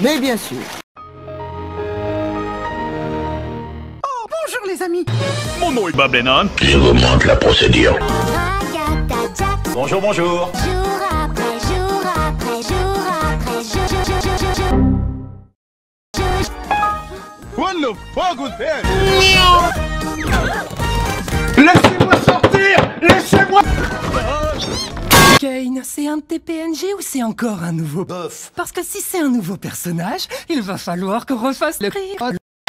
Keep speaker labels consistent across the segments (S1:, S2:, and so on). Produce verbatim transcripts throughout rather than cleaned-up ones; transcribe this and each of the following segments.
S1: Mais bien sûr.
S2: Oh, bonjour les amis.
S3: Mon nom est Bob Lennon.
S4: Je vous montre la procédure.
S3: Bonjour, bonjour.
S5: Jour après jour après jour après jour, jour, jour, jour, jour.
S3: What the fuck was that?
S2: Laissez-moi sortir. Laissez-moi.
S6: Kane, c'est un de tes P N G ou c'est encore un nouveau bof? Parce que si c'est un nouveau personnage, il va falloir qu'on refasse le cri.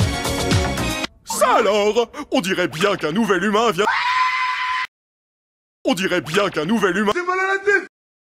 S3: Ça alors? On dirait bien qu'un nouvel humain vient... On dirait bien qu'un nouvel humain... J'ai mal à la tête.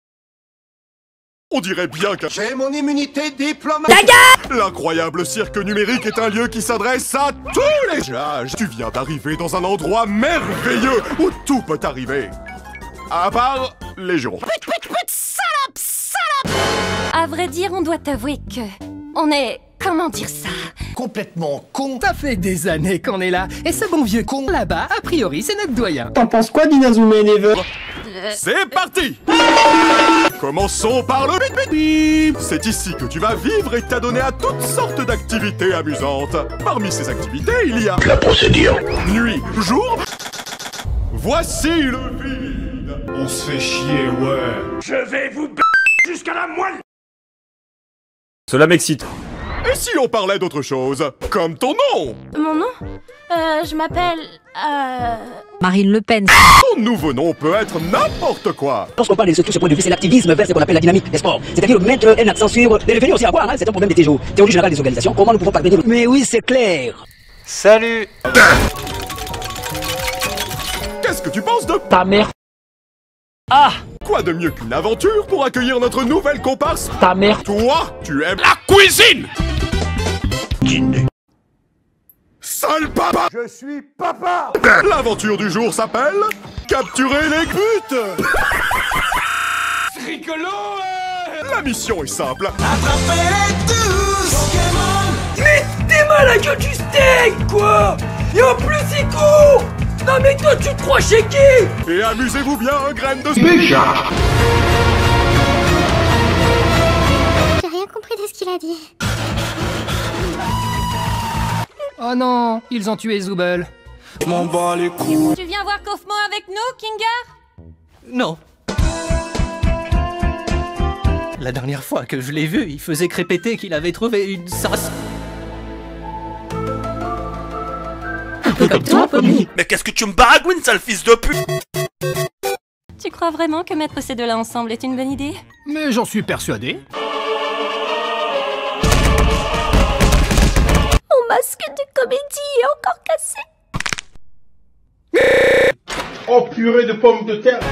S3: On dirait bien qu'un...
S2: J'ai mon immunité diplomate.
S3: L'incroyable cirque numérique est un lieu qui s'adresse à tous les âges. Tu viens d'arriver dans un endroit merveilleux où tout peut arriver. À part les jours.
S5: Put, put, put, salope, salope. À vrai dire, on doit avouer que... On est... Comment dire ça?
S2: Complètement con.
S6: Ça fait des années qu'on est là, et ce bon vieux con là-bas, a priori, c'est notre doyen.
S7: T'en penses quoi d'Inazuma Eleven?
S3: C'est parti! Commençons par le bip bip. C'est ici que tu vas vivre et t'adonner à toutes sortes d'activités amusantes. Parmi ces activités, il y a...
S4: La procédure.
S3: Nuit, jour... Voici le vide.
S8: On se fait chier, ouais.
S3: Je vais vous b*** jusqu'à la moelle.
S9: Cela m'excite.
S3: Et si on parlait d'autre chose? Comme ton nom?
S5: Mon nom? Euh, je m'appelle... Euh...
S10: Marine Le Pen.
S3: Ton nouveau nom peut être n'importe quoi.
S11: Lorsqu'on parle de tout ce point de vue, c'est l'activisme vers ce qu'on appelle la dynamique des sports. C'est-à-dire mettre un accent sur les revenus aussi à voir, hein, c'est un problème des T G O. Théorie générale des organisations, comment nous pouvons parvenir? Mais oui, c'est clair.
S9: Salut.
S3: Qu'est-ce que tu penses de...
S11: Ta mère.
S9: Ah.
S3: Quoi de mieux qu'une aventure pour accueillir notre nouvelle comparse?
S11: Ta mère.
S3: Toi, tu aimes la cuisine. Sale papa.
S2: Je suis papa.
S3: L'aventure du jour s'appelle... Capturer les buts.
S8: C'est rigolo, ouais.
S3: La mission est simple.
S2: Attrapez-les tous. Pokémon.
S6: Mais t'es mal à gueule du steak, quoi! Et en plus, il court! Non mais toi, tu te crois chez qui?
S3: Et amusez-vous bien, graine de...
S5: J'ai rien compris de ce qu'il a dit.
S6: Oh non, ils ont tué Zooble.
S8: Je m'en bats les couilles.
S5: Tu viens voir Kaufman avec nous, Kinger?
S6: Non. La dernière fois que je l'ai vu, il faisait crépéter qu'il avait trouvé une sauce. Un peu comme toi, Pommy.
S9: Mais qu'est-ce que tu me baragouines, sale fils de pute?
S5: Tu crois vraiment que mettre ces deux-là ensemble est une bonne idée?
S6: Mais j'en suis persuadé.
S5: Mon masque de comédie est encore cassé.
S8: Oh purée de pommes de terre.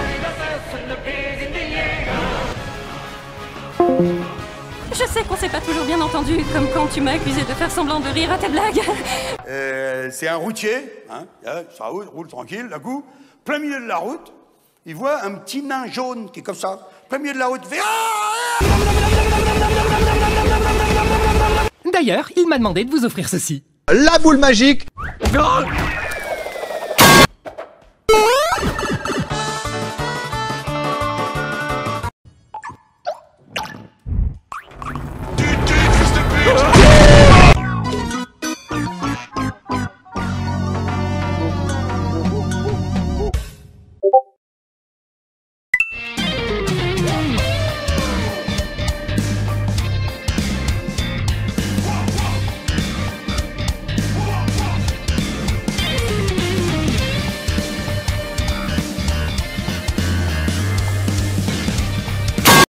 S5: Je sais qu'on s'est pas toujours bien entendu, comme quand tu m'as accusé de faire semblant de rire à tes blagues.
S12: Euh, c'est un routier, hein, ça roule, roule tranquille, d'un coup, plein milieu de la route, il voit un petit nain jaune qui est comme ça, plein milieu de la route, il fait...
S6: D'ailleurs, il m'a demandé de vous offrir ceci.
S7: La boule magique.
S6: Oh